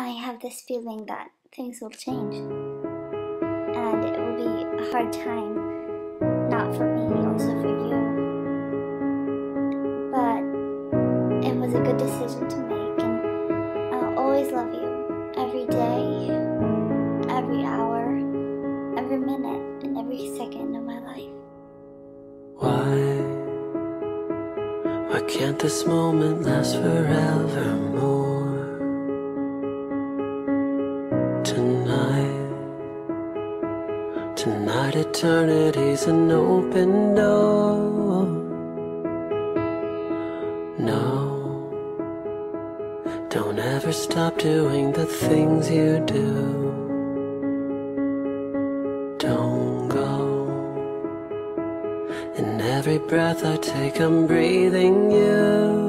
I have this feeling that things will change, and it will be a hard time, not for me, also for you. But it was a good decision to make, and I'll always love you every day, every hour, every minute, and every second of my life. Why can't this moment last forevermore? Tonight eternity's an open door. No, don't ever stop doing the things you do. Don't go. In every breath I take, I'm breathing you.